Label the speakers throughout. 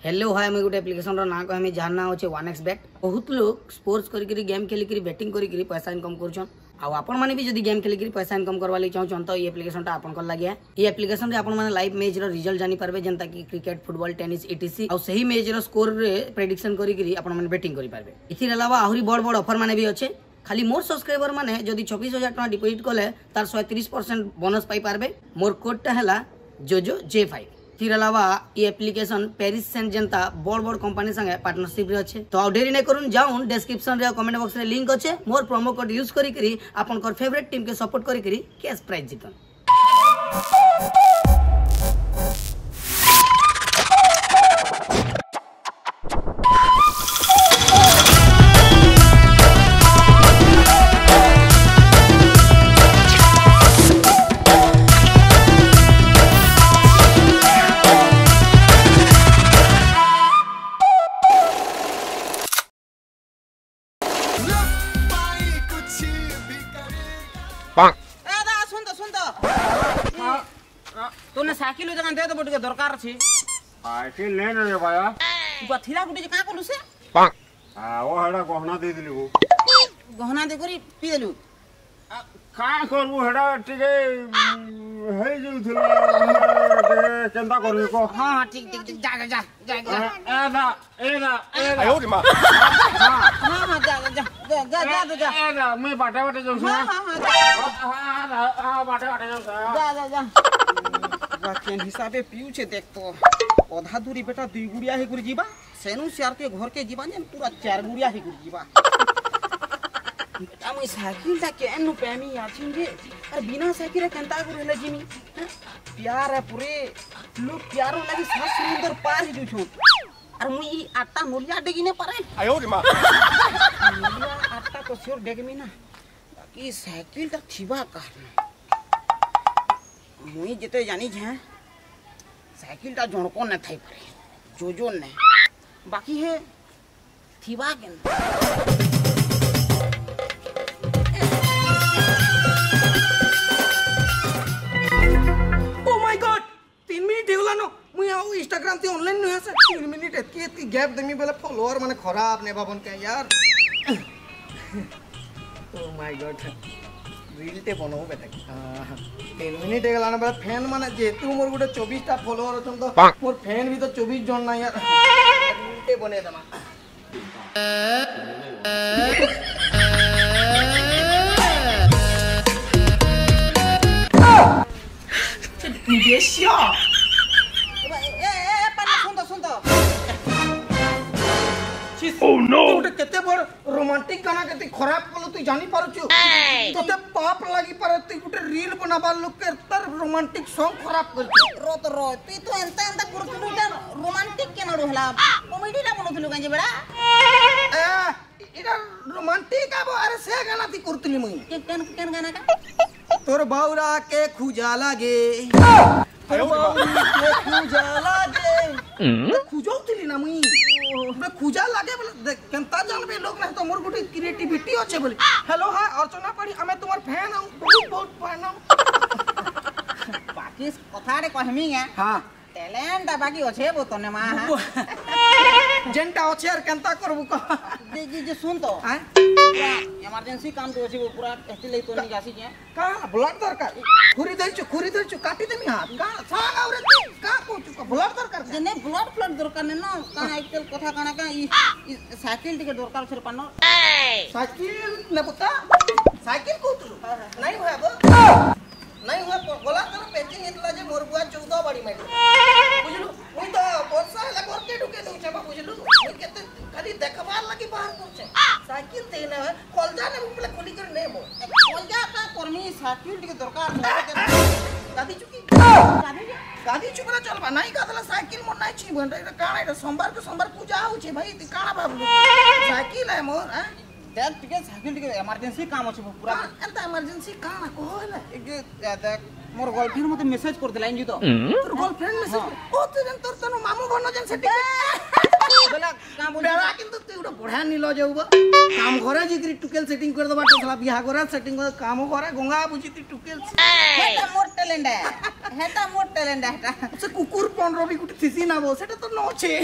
Speaker 1: Hello hi मैं गोटे application ना कह जानना होचे 1xBet। बहुत लोग स्पोर्ट्स करी गेम खेलिक बैटिंग करी पैसा इनकम करुछन। आपण माने भी जदी गेम खेलिक पैसा इनकम करवा लागि चाहछन तो ये एप्लिकेशन ता आपन कर लागिया। ये एप्लिकेशन रे आपण माने लाइव मैच रो रिजल्ट जानि पारबे जनता की क्रिकेट फुटबॉल टेनिस etc और सही मैच रो स्कोर रे प्रेडिक्शन करी आपण माने बैटिंग करि पारबे। इथिर अलावा आहुरी बड़ बड़ ऑफर माने भी अच्छे। खाली मोर सब्सक्राइबर माने जदी 26,000 टका डिपॉजिट कले तार 130% बोनस पाई पारबे। मोर कोड ता हला जोजो J5। फिर अलावा ये एप्लिकेशन पेरिस सेंट जनता बड़ बड़ कंपनी संगे पार्टनरशिप रे अच्छे। तो देरी नहीं करूँ जाऊन डिस्क्रिप्शन रे कमेंट बॉक्स रे लिंक अच्छे। मोर प्रोमो कोड यूज करी आपन कर फेवरेट टीम के सपोर्ट करी कैश प्राइज जीतन।
Speaker 2: तोने साइकिल जगह दे दे बटके दरकार छी।
Speaker 3: साइकिल ले रे बाया
Speaker 2: बा थिरा गुटी का करलु से
Speaker 3: हां वो हेडा गहना दे दिली वो
Speaker 2: गहना दे करी पी देलु
Speaker 3: का करबू हेडा टिके हे जउथले टिके केंदा करबी को।
Speaker 2: हां हां ठीक ठीक ठीक जा जा जा
Speaker 3: एदा
Speaker 4: आयो रे मां
Speaker 2: हां हां जा जा जा जा जा
Speaker 3: एदा मैं बाटे बाटे जाऊ
Speaker 2: हां हां
Speaker 3: हां बाटे बाटे जाऊ
Speaker 2: जा जा जा केन हिसाबे पियू छे देख तो आधा दूरी बेटा दुई गुड़िया ही गुरी जीवा सेनु सियार के घर के जीवा ने पूरा 4 गुड़िया ही गुरी जीवा। बेटा मैं साइकिल ता केन नु पेमी आछिन रे अरे बिना साइकिल केनता गुरे ले जिमी प्यार है पूरे लोग प्यारो लगी सात समुंदर पार ही जुछो अरे मुई आटा मुलिया डेगी ने पारे
Speaker 4: आयो रे मां
Speaker 2: मुलिया आटा तो सिर डेगमी ना बाकी साइकिल ता थिबा कारण मुई जेते जानी छे साइकिल ता जणको न थाई पारे जोजो ने बाकी है थिबा केन ओ माय गॉड 3 मिनिट हेगला न मुई आ इंस्टाग्राम ते ऑनलाइन न आसे 3 मिनिट एतकी गैप देमी बेला फॉलोअर माने खराब ने बाबन के यार। ओ माय गॉड रील ते बनाओ बेटा 3 मिनिट हेगला न बेला फैन माने जेतु मोर गुटे 24 टा फॉलोअर अछन तो मोर फैन भी तो 24 जन ना यार रील ते बने दमा你别笑。Oh no! तू केते बड़ रोमांटिक गाना केते खराब कलो तू जानी पारुछु तोते पाप लागि पर तू गुटे रील बनाबा लोग के तर रोमांटिक सॉन्ग खराब करछु रोत रो तू तो एंता एंता करथुलु त रोमांटिक के न रहला कॉमेडी ला बनथुलु गंजे बड़ा इरा रोमांटिक आबो अरे से गाना ती करथुली मुई केन गाना का तोर बाउरा के खुजा लागे तोर बाउरा के खुजा लागे खुजौतली ना मुई बे खुजा लागे बोले केनता जानबे लोग ना तो मोर गुटी क्रिएटिविटी अच्छे बोले हेलो हाय अर्चना पड़ी हमें तुम्हार फैन हूं बहुत बहुत फैन हूं बाकी कथा रे कहमी है हां टैलेंट बाकी अच्छे बो तने मा जेंटा अच्छे यार केनता करबू को जे सुन तो हां इमरजेंसी काम तो अछि पूरा एस्टी ले तो नहीं जासी के का ब्लड दरकार खुरी दै छु काटी देमी हां का सांग आवरे का कोचु का ब्लड दरकार जे ने ब्लड दरकार ने न का आजकल कथा काना का ई साइकिल टिके दरकार छर पानो साइकिल ने पता साइकिल कोतु नहीं होय अब नहीं हुआ बोला कर पेचिंग इतला जे मोर बुआ 14 बाड़ी में बुझलु मुई तो वर्षा हला करके ढुके दउ छबा बुझलु मुई केते खाली देखबार लागि बाहर करछे साइकिल ते न कॉलजा ने बोले खोली कर ने मो कॉलजा का करमी साइकिल टिके दरकार गादी चुकी गादी चुकला चलबा नहीं गादला साइकिल मोर नहीं छी बंडा काना एटा सोमवार के सोमवार पूजा हो छे भाई ती काना बाबू साइकिल है मोर हैं देख टिके साइकिल टिके इमरजेंसी काम अछि पूरा एंता इमरजेंसी काना कहला एक देख मोर गर्लफ्रेंड मते मेसेज कर दिलाइन जी तो तोर गर्लफ्रेंड मेसेज ओ तोर मामू बनो जन से टिके बेला का बोल बेड़ा किंतु तू उडा बढ़िया नीलो जाऊबा काम करे जिकरी टुकेल सेटिंग कर दबा तोला बियाह करे सेटिंग कर काम करे गंगा बुझिती टुकेल
Speaker 4: हेटा मोर टैलेंट है
Speaker 2: से कुकुर पंडरो भी गुटी थिसी ना बो सेटा तो नो छे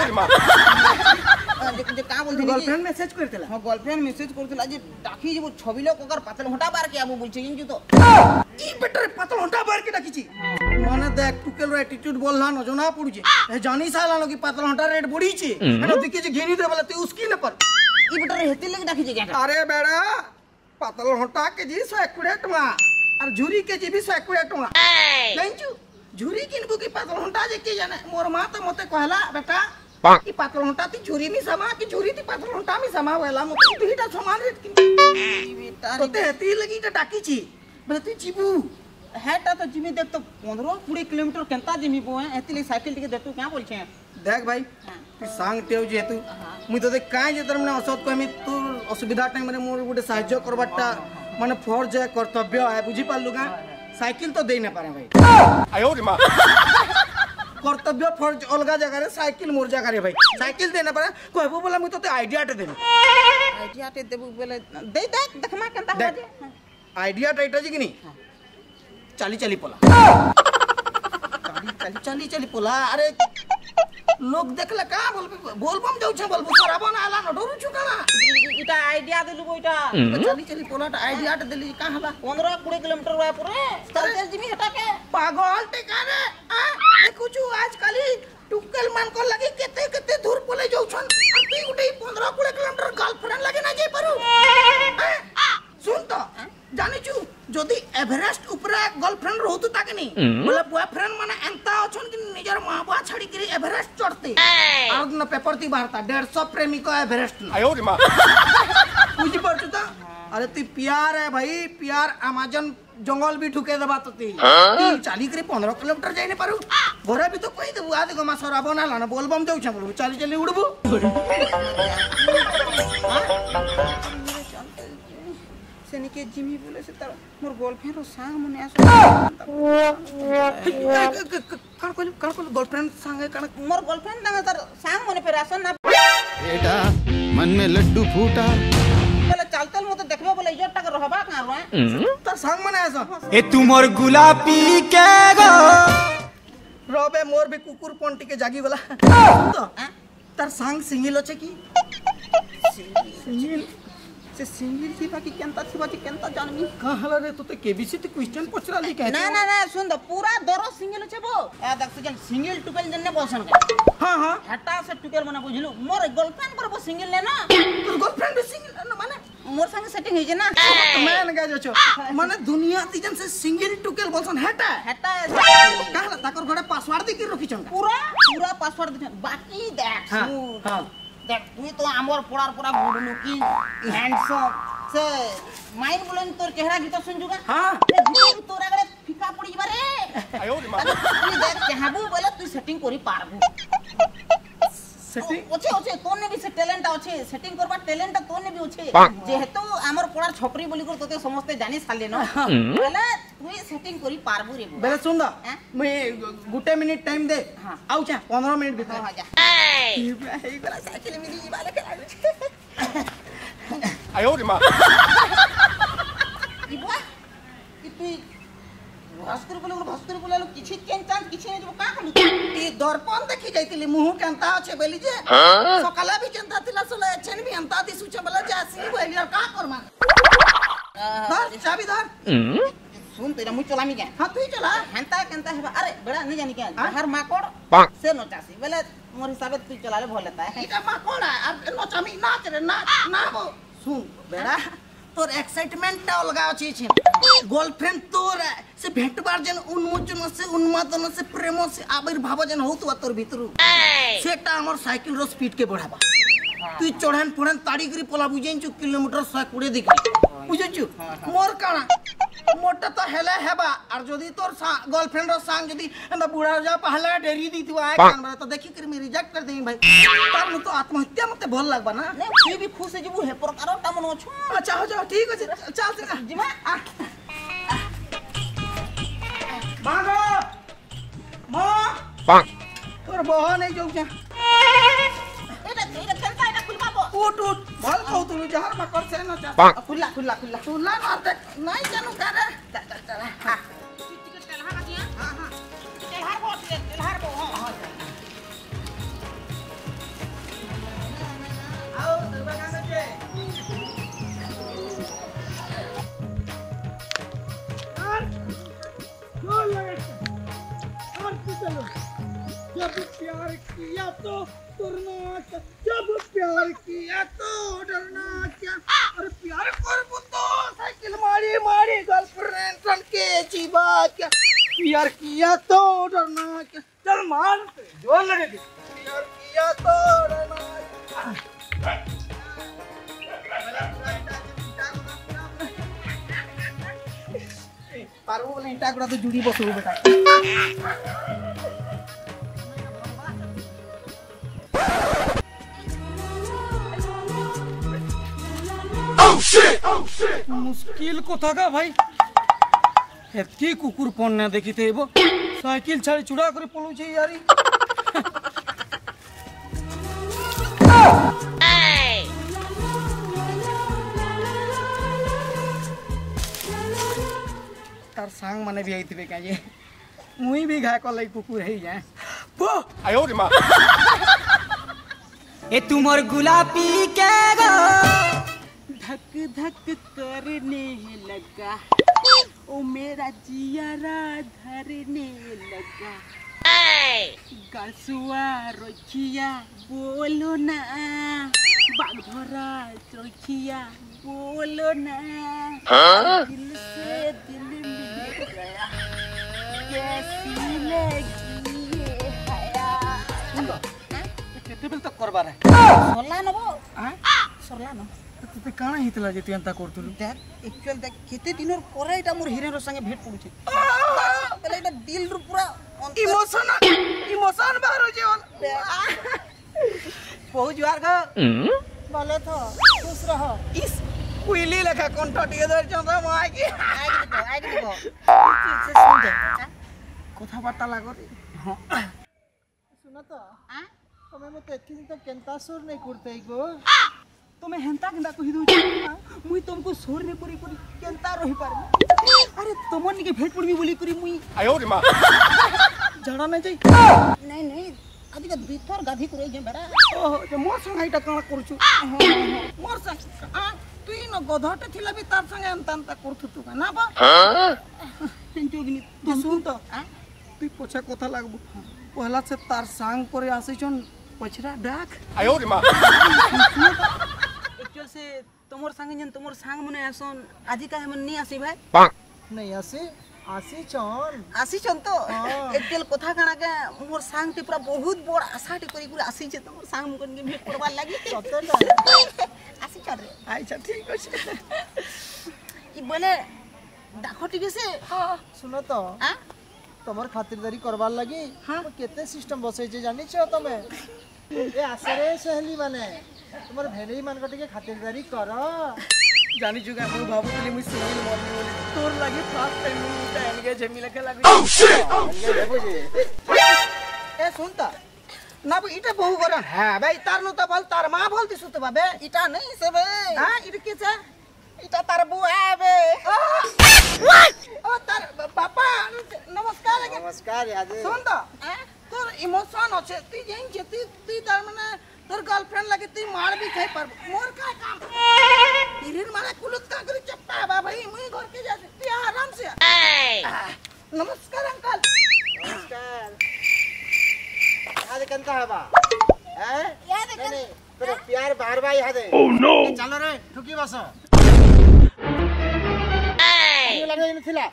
Speaker 4: जे का बोल थी
Speaker 2: गर्लफ्रेंड मैसेज करतेला
Speaker 4: हां गर्लफ्रेंड मैसेज करथिला जे डाकी जे छबि लोग ओकर पातल हटा बार के आबो बोलछे जिंजु तो
Speaker 2: ई बेटर पतल हंटा बार के डाकीची माने देख टुकेल रो एटीट्यूड बोलला न जना पड़ुचे ए जानी साला नो की पतल हंटा रेट बढ़ी छे एनो दिखे जे घेनी दे बोला तू उसकी न पर
Speaker 4: ई बेटर हेती लगे डाकी जे क्या
Speaker 2: अरे बेड़ा पतल हंटा के जी 120 टका और झुरी के जी भी 120 टका जानचू झुरी किनको की पतल हंटा जे के जाने मोर मां तो मते कहला बेटा ई पतल हंटा ती झुरी मी समा की झुरी ती पतल हंटा मी समा वेला मते दुईटा समान रेट की
Speaker 4: बेटा
Speaker 2: तो ते हेती लगी त डाकी छी बोले तू जीबू
Speaker 4: हेटा तो जिमी देख तो 15-20 किलोमीटर केंता जिमी बो है हेती ले साइकिल टिके देतु क्या बोलछे
Speaker 2: देख भाई तू सांग टेव जे तू मुई तो देख काई जे तरमने असत कमी तू असुविधा टाइम रे मोर गुटे सहाय्य करबाटा माने फर्ज है कर्तव्य है बुझी पालु का साइकिल तो दे न पारे भाई आयो रे मां कर्तव्य फर्ज अलगा जगह रे साइकिल मोर जगह रे भाई साइकिल दे न पारे कहबो बोला मुई तो आइडिया टे देन
Speaker 4: आइडिया टे देबु बोले दे देख देखमा केंता हो जे
Speaker 2: आइडिया टाइटा जी कि नहीं चाली चाली पोला चाली पोला अरे लोग देखले का बोलबम जाऊ छ बोलबो सराबन आला न डरू छु काना
Speaker 4: इटा आइडिया देलु गोइटा
Speaker 2: चाली पोला आइडिया टे देली का हला
Speaker 4: 15-20 किलोमीटर वा पूरे चल जिमी हटा के
Speaker 2: पागल टे काने देखु छु आजकल टुकल मान को लगे केते केते दूर पोले जाऊ छन तू गुटे 15-20 किलोमीटर गर्लफ्रेंड लगे ना जाई पारू सुन तो जानि छु जदी एवरेस्ट ऊपर गर्लफ्रेंड रहतु ताके नहीं बोले बॉयफ्रेंड माने एंता अछन कि निजर मां बा छाड़ी के एवरेस्ट चढ़ते और न पेपर ती बाहरता 150 प्रेमी को एवरेस्ट आयो रे मां बुझी पड़छ त अरे ती प्यार है भाई प्यार अमेज़न जंगल भी ठुके दबा तो ती चाली करे 15 किलोमीटर जाई ने पारू घरे भी तो कोई देबू आ देखो मा सरा बनाला ना बोलबम जाऊ छ बोलबू चाली चाली उड़बू
Speaker 4: सेनी के जिमी बोले से तार मोर गर्लफ्रेंड रो सांग मने आसो
Speaker 2: कण गर्लफ्रेंड संगे कण
Speaker 4: मोर गर्लफ्रेंड दांगा तार सांग मने फेर आसन ना
Speaker 5: बेटा मन में लड्डू फूटा
Speaker 4: बोले चलतल मते देखबे बोले इज्जत टक रहबा का रो
Speaker 2: तार संग मने आसो
Speaker 5: ए तू मोर गुलाबी के गो
Speaker 2: रोबे मोर भी कुकुर पंटी के जागी वाला तो तार संग सिंगल होचे की
Speaker 4: सिंगल से सिंगल थी बाकी केंता थी बाकी केंता जानमी
Speaker 2: कहला रे तो केबीसी ते क्वेश्चन पूछरा ली कहते
Speaker 4: ना ना ना सुन तो पूरा दरो सिंगल छे बो ए देख जन सिंगल टुकल जन ने बोसन के
Speaker 2: हां
Speaker 4: हटा से टुकल मने बुझलु मोर गर्लफ्रेंड पर बो सिंगल ले ना
Speaker 2: तोर गर्लफ्रेंड भी सिंगल माने
Speaker 4: मोर संग सेटिंग हे जे ना
Speaker 2: मैं न गाजो छो माने दुनिया तीजन से सिंगल टुकल बोलसन हटा
Speaker 4: हटा
Speaker 2: कहला ताकर घरे पासवर्ड दे के रखी छन
Speaker 4: पूरा पासवर्ड दे बाकी देख
Speaker 2: हां
Speaker 4: देख तू तो आमर पड़ार पूरा गुड लुकिंग हैंडसम से माइन बोलन तोर चेहरा की तो सुनजुगा हां तोरा गरे फिका पड़ी बारे
Speaker 2: आयो रे मां
Speaker 4: तू देख चाहबू बोले तू सेटिंग करी पारबू
Speaker 2: सेटिंग
Speaker 4: ओछे तोने भी से टैलेंट अच्छे सेटिंग करबा टैलेंट तोने भी अच्छे जेहेतु आमर पड़ार छपरी बोली कर तोते समस्त जानि साले न बोले तू सेटिंग करी पारबू रे
Speaker 2: बेले सुन दा मैं गुटे मिनिट टाइम दे आउ जा 15 मिनिट भीतर
Speaker 4: हां जा हे गला साइकिल मिली जीवाले के
Speaker 2: आयो रे मां
Speaker 4: इबा कि तू भास्कर बोले किछि चेंज चांस किछि नै का कलु ती दर्पण देखि जाइतिली मुह केंता अछि बेली जे सकाला भी केंता थिला सले एचन भी अंता दिसु छ बोले जासी बोली का करमा धर चाबी धर सुन तेरा मुई चलामी के हां तू चला हंता केंता हेबा अरे बड़ा नहीं जानी के हर माकोड़ से नचासी बोले मोर हिसाब तू चला ले भल लेता है
Speaker 2: इटा माकोड़ अब नचामी नाच रे ना बो सुन बेड़ा तोर एक्साइटमेंट अलगा अछि छी गर्लफ्रेंड तोर से भेटबार जन उन्मोचन से उन्मादन से प्रेम से आविर्भाव जन होतु तोर भीतरु सेटा हमर साइकिल रो स्पीड के बढ़ाबा तू चढ़न फड़न ताड़ी करी पोला बुझेन छु किलोमीटर 120 दिखी बुझछु मोर काना मोटा तो हेले हेबा और जदी तोर गर्लफ्रेंड रो संग जदी एंदा बुढ़ा जा पहले डेरी दी तू आए कान बरा तो देखि कर मैं रिजेक्ट कर देई भाई तार न तो आत्महत्या मते भल लागबा ना
Speaker 4: ने तू भी खुश जेबू हे प्रकार ता मन छु
Speaker 2: अच्छा हो जा ठीक अछि चल से
Speaker 4: जीवा
Speaker 2: भागो मां तोर बहो नहीं जाऊ जा
Speaker 4: एटा
Speaker 2: उठ उठ भल कहतुलु जहर में कर से न जा खुला खुला खुला खुला मार दे नहीं जानू करे चल चल हां तेलहार आ गया हां हां तेलहार बो हां आओ दरबार में जे और लगे और चलो जब प्यार किया तो डरना क्या जब प्यार किया तो डरना क्या अरे प्यार करबो तो साइकिल मारी मारी गर्लफ्रेंड सन के जीवा क्या प्यार किया तो डरना क्या चल मार जोर लगे प्यार किया तो डरना पारो बोले इंटा गुड़ा तो जुड़ी बसो बेटा मुश्किल कोथा का भाई एतकी कुकुर पन्ना देखी थे वो साइकिल छाड़ी चुड़ा करे पलू छे यारी तार सांग माने भी आइतबे का ये मुई भी घाय को लई कुकुर है जाए पो
Speaker 3: आयो रे मां
Speaker 2: ए तुमर गुलाबी के गो धक धक करने लगा ओ मेरा जियारा धरने लगा गलसुआ रोखिया बोलो ना बाघरा रोखिया बोलो ना दिल से दिल मिल गया कैसी लगी ये हया केते तो करबार है
Speaker 4: सरला नबो
Speaker 2: हां
Speaker 4: सरला न
Speaker 2: तते काना हितला जे तू करतुलु
Speaker 4: देख एक्चुअल देख केते दिनर परे एटा मोर हिरेर संगे भेट पडुछि पहले एटा दिल रु पूरा
Speaker 2: इमोशन बारो जेवन बहुत जुआर ग
Speaker 4: भले तो खुश रहो
Speaker 2: इस कुइली लेखा कंठ टिके धर चंदा माय की
Speaker 4: आगे देखो
Speaker 2: सुन दे কথা বার্তা লাগরি
Speaker 4: सुनो तो तमे मते एथि तो केनता सुर नहीं करते गो
Speaker 2: তুমি হেন্তা কেনতা কহি দউছ মুই তুমको সোর নে পরি পরি কেনতা রহি পারবি আরে তোমার নিকে ভেট পড়বি বলি করি মুই
Speaker 3: आयो रे मां
Speaker 2: জানা নাই যাই
Speaker 4: नहीं नहीं आदि का भीतर गाधी करे जे बेड़ा
Speaker 2: ओहो যে মোর সঙ্গে এটা কানা করছু
Speaker 4: मोर संग तुई न गधटे थिला भी तार संगे अंता करथु तू ना बा
Speaker 2: যোগিনী তুই শুন তো তুই পছা কথা লাগবো পহলা সে তার সাং করে আসিছন পছরা ডাক
Speaker 3: आयो रे मां
Speaker 2: एक्चुअल से तमोर संगे जन तमोर सांग मने आसन आजी का हमन नी आसी भाई
Speaker 4: नहीं आसी चन
Speaker 2: आसी छन तो एक्चुअल कथा काना के मोर सांग ते पूरा बहुत बड़ आशा टे करी पूरा आसी छे तमोर सांग मुकन के भेट करबा लागी
Speaker 4: आसी चल रे
Speaker 2: अच्छा ठीक अछि
Speaker 4: ई बोले दाखो टिके से
Speaker 6: सुनो तो तमर खातिरदारी करवार लगी केते सिस्टम बसै छै जानि छ तमे ए आसरे सहेली माने तमर भेली मान के खातिरदारी कर
Speaker 2: जानी जुगा मु भाबुतली मु सिंगल मम्मी बोली तोर लागी फास्ट टाइम मु टाइम के जमी लगे लागी
Speaker 4: ए सुनता ना बो इटा बहु कर हां भाई तार नु तो बोल तार मां बोलती सुत बाबे इटा नहीं से बे हां इटा के छ इटा तार बुआ बे ओ तार पापा
Speaker 6: नमस्कार याद
Speaker 4: सुन तो तोर इमोशन আছে তুই যেন যেতি তুই তার মানে তোর গার্লফ্রেন্ড লাগে তুই মার भी খাই পারব मोर का काम তিরির মানে কুলুত का करी चप्पा बा भाई मुई घर के जा तू आराम से नमस्कार अंकल
Speaker 6: नमस्कार याद कंता हवा हैं
Speaker 4: याद कर
Speaker 6: तेरे प्यार बार बार याद है
Speaker 3: ओह नो
Speaker 6: चलो रे ठुकी बस ये लगे नहीं थिला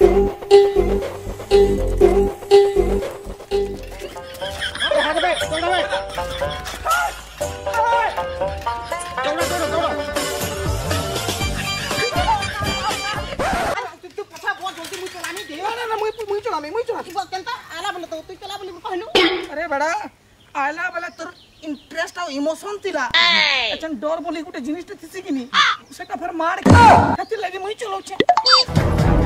Speaker 6: हाथ बे चल बे
Speaker 4: तू पछा बहुत जल्दी मुई चलानी दे ना मुई चला तू केनता आला बोले तो तू चला बोले कहनु
Speaker 2: अरे बड़ा आला वाला तोर
Speaker 4: इंटरेस्ट और इमोशन थिला
Speaker 2: अच्छा डर बोली गुटे जिनिस थिसी किनी सेटा फिर मार के खातिर लगे मुई चलो छे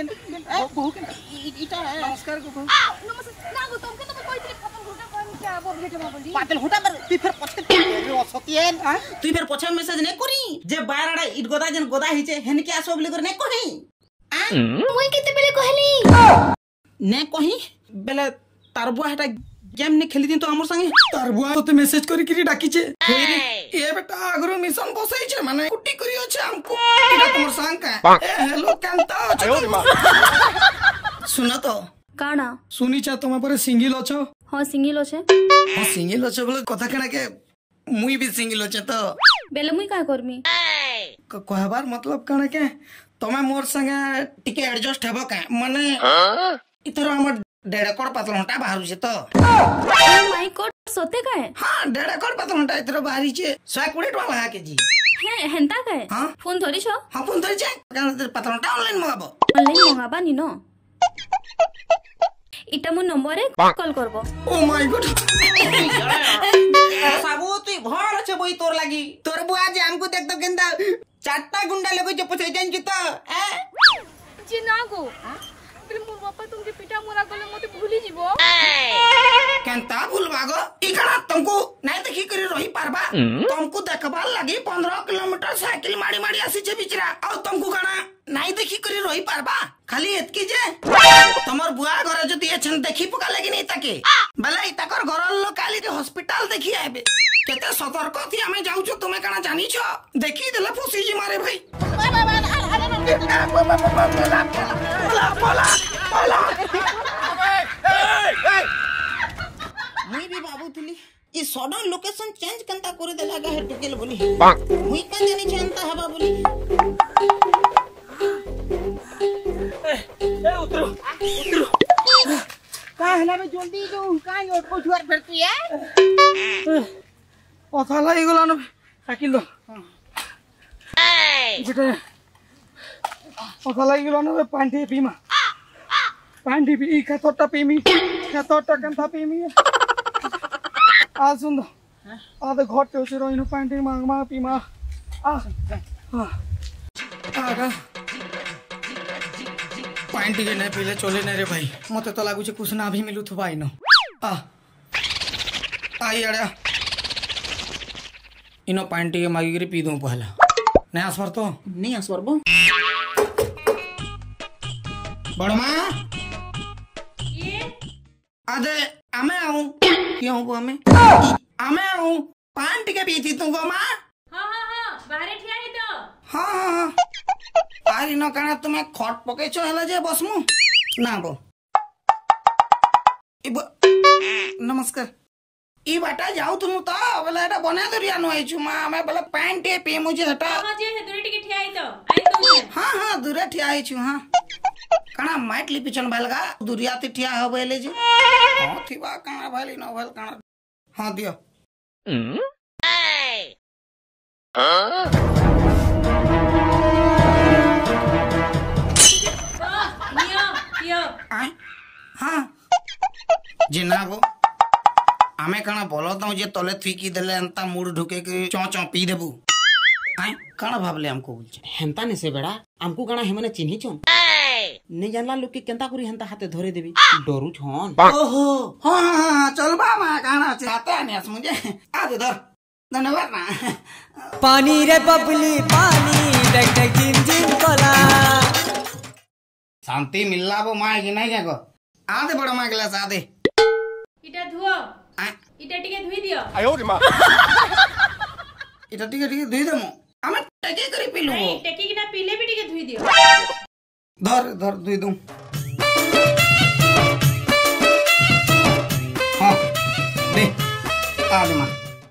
Speaker 4: केन बहु केन इटा
Speaker 2: नमस्कार को
Speaker 7: नमस्कार ना गो तुमके तो कोइतले अपन घुटा कोन के आबो भेट मा बोली
Speaker 4: पातल हुटा पर तू फिर पछे असतियन तू फिर पछे मैसेज ने करी जे बायराडा इट गोदा जन गोदा हिचे हेन के आसो बोली कर ने कही
Speaker 7: मुई केते बेले कहली
Speaker 4: ने कही बेले तार बुआ हेटा गेम ने खेली दिन तो हमर संगे
Speaker 2: तार बुआ तो मेसेज करी करी डाकी छे ए बेटा आगरो मिशन बसई छे माने कुटी करी अछि हमको इटा तोर संग का हेलो कांता सुना तो
Speaker 7: काना
Speaker 2: सुनी छा तुम पर सिंगल अछो
Speaker 7: हां सिंगल अछे
Speaker 2: हां सिंगल अछो बोले कथा केना के मुई भी सिंगल अछे तो
Speaker 7: बेले मुई का करमी
Speaker 2: कहबार मतलब काना के तमे मोर संगे टिके एडजस्ट हेबो का माने इतर हमर 1.5 करोड़ पातल घंटा बाहर छे तो
Speaker 7: ओ माय गॉड सोते का है
Speaker 2: हां 1.5 करोड़ पातल घंटा इतर बाहरी छे 120 टका लगा के जी
Speaker 7: है हेंता का है
Speaker 2: हां
Speaker 7: फोन धरि छ
Speaker 2: हां फोन धरि छे कान पातल घंटा ऑनलाइन मगाबो
Speaker 7: ऑनलाइन मंगाबा नि न इटा मो नंबर रे कॉल करबो
Speaker 2: ओ माय गॉड
Speaker 4: साबू तू भर छे बोई तोर लागी तोर बुआ जे हमको देख तो गेंदा चारटा गुंडा लोग जे पछे जान जतो
Speaker 7: जी ना गो बिल मोर बापा तुमके पिटा मोरा गले मते भूली जीवो
Speaker 2: केनता भूलबा गो इकड़ा तुमको नहीं देखी करी रही पारबा तुमको देखबा लगी 15 किलोमीटर साइकिल मारी मारी आसी छे बिचरा और तुमको कणा नहीं देखी करी रही पारबा खाली एतकी जे तमर बुआ घर जदी एछन देखी पका लगी नहीं ताके भले इताकर घर लोग काली के हॉस्पिटल देखी आबे केते सतर्क थी हमें जाऊ छु तुमे कणा जानी छ देखी देले फुसी जी मारे भाई
Speaker 4: मुई भी बाबू थली ई सडन लोकेशन चेंज कंता करे देला गा हे टुकेल बोली मुई का जानी जानता हबा बोली
Speaker 2: ए उतरो
Speaker 4: का हला में जल्दी जो का ओट को जुआर फिरती है
Speaker 2: कथा लागि गला न साइकिल दो बेटा कथा लागि गला न पांठी पीमा पांठी पी ई खतोटा पीमी खतोटा कंथा पीमी आ सुन दो आ तो घट के रोइनो पांठी मांग मांग पीमा आ आगा पांठी के नहीं पीले चले नहीं रे भाई मते तो लागु छे कुछ ना भी मिलु थुबाई न आ आई अड़ा इनो पांठी के मागी करी पी दूं पहला नहीं आसवर तो
Speaker 4: नहीं आसवर बो
Speaker 2: बड़मा ये अरे आमे आऊं क्यों को आमे आऊं पांठी के पीती तू गो मां
Speaker 7: हां बाहरे ठिया ही तो
Speaker 2: हां आरी न काना तुम्हें खट पके छ हला जे बसमु ना बो नमस्कार ई बाटा जाऊ तुम तो बोले एटा बना दरिया न आइछु मा हमें बोले पांठी पी मुझे हटा
Speaker 7: हां जे हे दूरे टिके ठिया ही तो आई तो
Speaker 2: हां दूरे ठिया आइछु हां काना माइट ली पिछन भालगा दुरियाती ठिया हबेले जे हां थिबा काना भाली न भाल काना हां दियो हां जिनाबो आमे काना बोलो तो जे तले थीकी देले अंता मूड ढुके के चौ चौ पी देबू आय काना भाबले हमको बोल
Speaker 4: हेंता ने से बेड़ा हमको काना हेमने चिन्ही छ नहीं जानला लोग के केंता करी हेंता हाथे धरे देबी डरू छन
Speaker 2: ओहो हां चल बा मा काना चाहता है नेस मुझे आ दे धर धन्यवाद ना
Speaker 8: पानी रे बबली पानी डक डक जिम जिम कोला
Speaker 2: शांति मिलला वो मां की नहीं जाको आ दे बड़ा मां गिलास आ दे
Speaker 7: इटा धुओ इटा टिके धुई दियो
Speaker 3: आयो रे मां
Speaker 2: इटा टिके धुई देमु हमें टेके करी पीलु
Speaker 7: नहीं टेकी की ना पीले भी टिके धुई दियो
Speaker 2: धर धर धुई दूं हां दे आ दे मां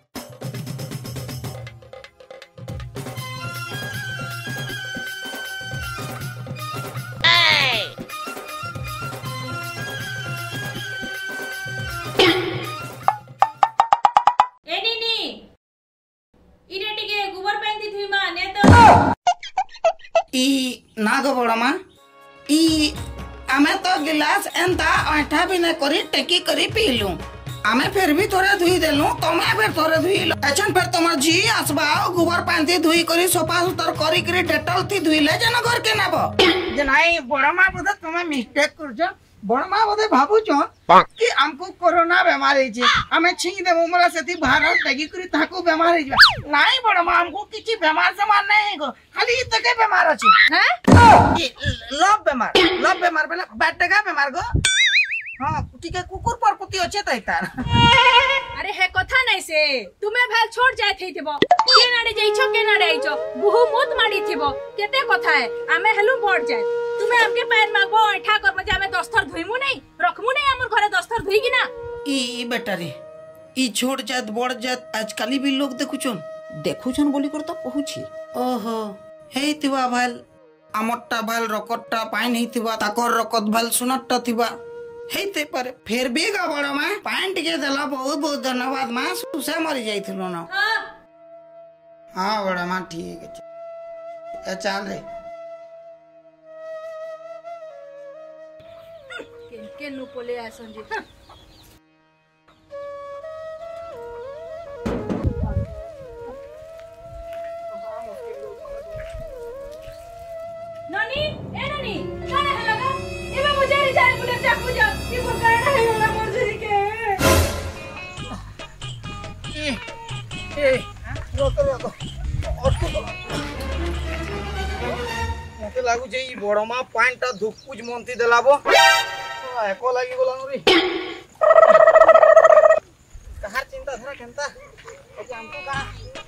Speaker 2: ई नागो बड़ा मां ई आमे तो गिलास एंता आठा भी न करी टेकी करी पीलू आमे फिर भी थोड़े धुई देलु तमे फिर थोड़े धुई एछन फिर तमर जी आसबा गोबर पानी धुई करी सफा सुतर करी करी डेटल थी धुईले जन घर के नाबो जे नाही बड़मा बोधे तमे मिस्टेक करछ बड़मा बोधे भाबुछ कि हमको कोरोना बीमारी छै हमें छिंग देबो मोरा सेती भारत लगी करी ताको बीमारी छै नाही बड़मा हमको किछि बीमार समान नहीं गो खाली तके बीमार अछि हैं लव बीमार बेला बैठगा बीमार गो हां ठीक है कुकुर पर कुती अच्छे तैतार
Speaker 7: अरे हे कथा नहीं से तुम्हें भेल छोड़ जाय थैथिबो के नाडे जइछो के नाडे आइछो बहु मुत माडी थिबो केते कथा है आमे हेलु बढ़ जाय तुम्हें हमके पैर मागबो ऐठा करबो जे आमे दस्तर धुइमु नहीं रखमु नहीं हमर घरे दस्तर धुई कि ना
Speaker 2: ई बेटा रे ई छोड़ जात बड़ जात आजकल भी लोग देखुछन बोली कर तो कहूची ओहो हेतिबा भाल आमट्टा भाल रकट्टा पाइन हेतिबा ताकर रकत भाल सुनट्टा थिबा हेते पर फिर भी गा बड़ा मां पैंट के देला बहुत बहुत धन्यवाद मां सुसे मरी जाइथिलो न हां बड़ा मां ठीक है चल रे
Speaker 7: के नु पोले आसन जी नानी ए नानी काना है लगा एबे मुझे री जाए पुलिस चाकू जा कि पकड़ना है वाला मर्जी के
Speaker 2: ए रोको मते लागु जे ई बड़मा पाइनटा धुकुज मंती देलाबो एको लागि बोलानु रे कहार चिंता धरा केनता ओके हमको का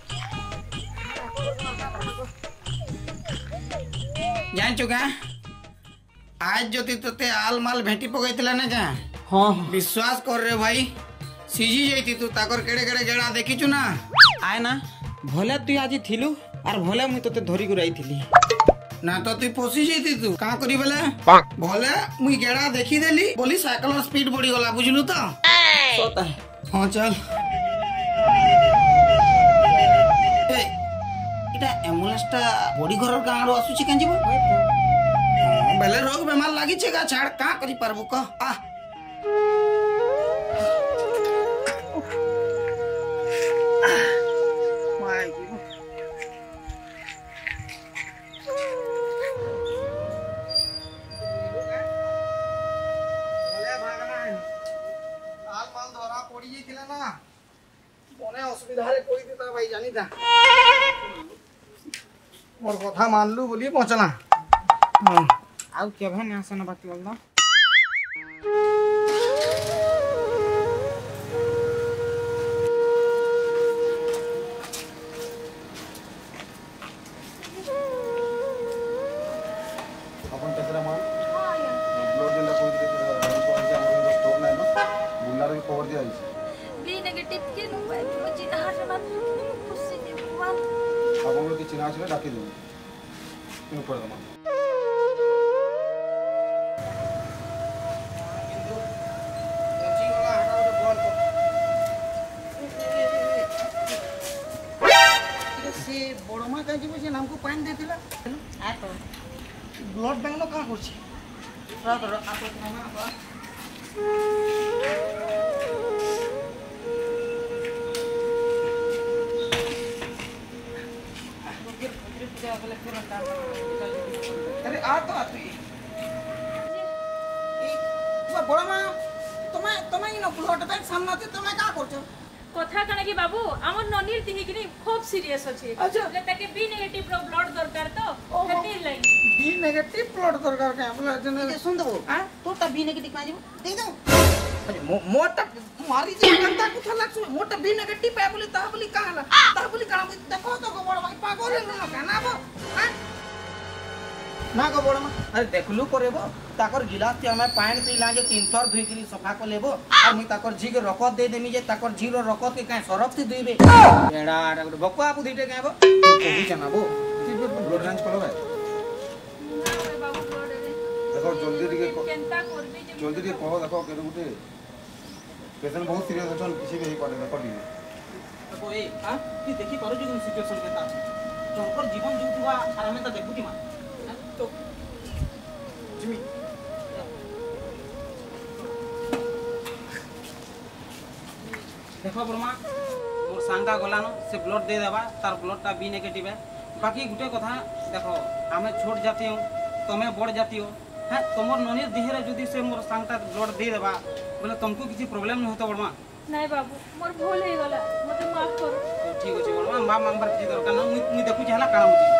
Speaker 2: जान चुका आज जति तते आल माल भेटी पगैतला ना का हां विश्वास कर रे भाई सीजी जैती तू ताकर केड़े केड़े गेड़ा देखिचु ना
Speaker 9: आय ना भले तू आज थिलु आर भले मुई तते धरी गुराई थिली
Speaker 2: ना तो तू पोसी जैती तू का करी बेले भले मुई गेड़ा देखि देली बोली साइकिल स्पीड बढ़ी गला बुझलु तो
Speaker 9: सोता है
Speaker 2: हां चल इटा एम्बुलेंस ता बॉडी घर गांव रो आसुची कां जीवो बेले रोग बेमार लागी छे का छाड़ का करी परबो क आ माय जीवो बोले भागना है आल माल धरा पड़ी जेतिला ना कोने असुविधा रे कोई देता भाई जानी था मोर कथा मानलु बोली पहुंचला हां
Speaker 9: आउ केभे ने आसन बात बोल दो
Speaker 5: अपन केतरा माल ब्लड देला कोई के पहुंच जा हमर स्टोर नै न बुल्लार के खबर दिया
Speaker 7: बी नेगेटिव के नु मुझे हाथ में खुशी के भगवान
Speaker 5: आपन के चिन्हा छले डाकी दे इन ऊपर दमा
Speaker 2: बड़मा का जीव से हमको पानी देतिला आ तो ब्लड बैंक नो का करछि रात रो आप मामा बा अरे आ तो आतु ए बड़मा तुम्हें इन ब्लड बैंक सामने तुम्हें का करछो
Speaker 7: कथा कने की बाबू हमर ननीर दिही कि खूब सीरियस अछि
Speaker 2: अच्छा
Speaker 7: ले ताके बी नेगेटिव रो ब्लड दरकार तो हेती लाइन
Speaker 2: बी नेगेटिव ब्लड दरकार के हमला जने
Speaker 4: सुन दो तो ता बी नेगेटिव मा जीवो दे दो
Speaker 2: अरे मोटा मारी जे कंता कुथा लागसु मोटा बी नेगेटिव पे बोली ता बोली काला ता बोली काला देखो तो बड़ भाई पागल न कानाबो ना गो बड़ अरे देखलु करेबो ताकर गिलास ते हमें पानी पीला जे 3 थर धुई करी सफा को लेबो और मी ताकर जी के रकत दे देमी जे ताकर जी रो रकत के काई सरफ से धुइबे एडा बकुआ बुधिटे काबो कोही जनाबो
Speaker 5: ब्लड रेंज करो भाई
Speaker 7: बाबू ब्लड दे
Speaker 5: देखो जल्दी टिके
Speaker 7: केनता करबे जे
Speaker 5: जल्दी टिके कहो देखो केरो गुटे पेशेंट बहुत सीरियस अछन किसी भी हे पारे देखो दी
Speaker 2: देखो ए हां की देखि करू जे सिचुएशन केता जंकर जीवन जुतुवा आर हमें ता देखुती मा तो जिमी
Speaker 9: देखो बर्मा मोर सांगटा गलानो से ब्लड दे देबा तार ब्लडटा बी नेगेटिव है बाकी गुटे कथा देखो आमे छोट जाती हो तमे बड़ जाती हो हाँ तुमर ननिर देहरे जदि से मोर सांगटा ब्लड दे देबा बोले तुमको किसी प्रॉब्लम नहीं होता बर्मा
Speaker 7: नहीं बाबू मोर भूल हो गला मते माफ करो
Speaker 9: तो ठीक अछि बर्मा मां मांगबार किसी दरकार ना मुई देखु हला काना होती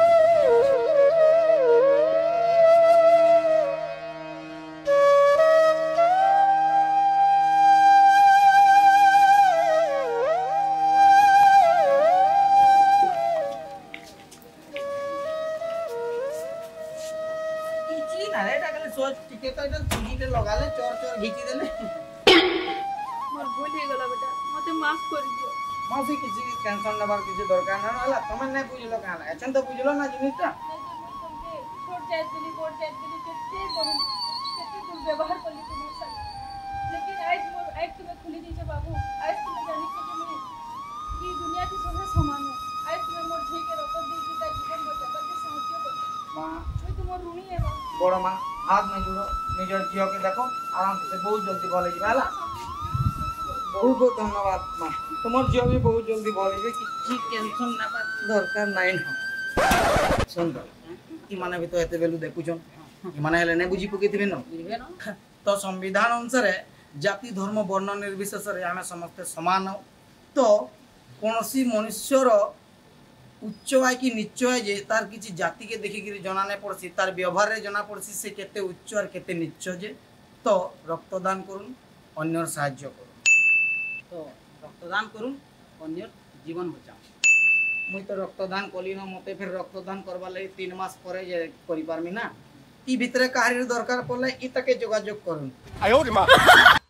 Speaker 2: କିଛି ନା ରେ ଏଟା ଖାଲି ସୋଚ ଟିକେ ତ ଏଟା ଚୁଜିଟେ ଲଗାଲେ ଚୋର ଚୋର ଘିଚି ଦେଲେ
Speaker 7: मोर भूल हो गला बेटा मते माफ कर दियो
Speaker 2: माउसी କିଛି टेंशन ନେବାର କିଛି ଦରକାର ନା ହେଲା ତମେ ନାଇଁ ବୁଝିଲ କାଣା ଏଛନ୍ ତ ବୁଝିଲ ନା ଜିନିଷଟା
Speaker 7: छोड़ जाए दिली बोल जाए दिली कितने बोल कितने दुर्व्यवहार कर ली तुम्हारे साथ लेकिन आज तुम्हें खुली दी बाबू आज तुम्हें जानी चाहिए कि दुनिया की सबसे समान है आज तुम्हें मोर झे के रखत दी कि ता जीवन बचावा के साहाय्य कर
Speaker 2: ମା
Speaker 7: मैं तुम ऋणी है बा
Speaker 2: ବଡ଼ ମା ହାତ ନାଇଁ ଯୋଡ଼ ନିଜର ଝିଅକେ ଦେଖ ଆରାମ ସେ ବହୁତ ଜଲ୍ଦି ଭଲ ହେଇଯିବ ହେଲା ବହୁତ ବହୁତ ଧନ୍ୟବାଦ ମା ତୁମର ଝିଅ ବି ବହୁତ ଜଲ୍ଦି ଭଲ ହେଇଯିବ କିଛି ଟେନସନ୍ ନେବା ଦରକାର ନାଇଁ ନ ଶୁଣ ଏମାନେ ବି ତ ଏତେ ବେଲୁ ଦେଖୁଛନ୍ ଏମାନେ ହେଲେ ନାଇଁ ବୁଝି ପକେଇଥିବେ ନ
Speaker 1: ବୁଝିବେ ନା
Speaker 2: ତ ସମ୍ବିଧାନ ଅନୁସାରେ ଜାତି ଧର୍ମ ବର୍ଣ୍ଣ ନିର୍ବିଶେଷରେ ଆମେ ସମସ୍ତେ ସମାନ ତ କୌଣସି ମନୁଷ୍ୟର उच्च है कि नीच है जे तार किसी जाति के देखिक जना नहीं पड़सी तार व्यवहार रे जना पड़सी से केते उच्च और केते नीच जे तो रक्तदान करूँ अन्यर साहाय्य करूँ
Speaker 1: तो रक्तदान करूँ अन्य जीवन बचाओ
Speaker 2: मुई तो रक्तदान कली न मते फिर रक्तदान करवा लगी 3 मास परे जे करि पारमी ना ई भितरे काहरी दरकार पड़ले ई तके जोगाजोग करूँ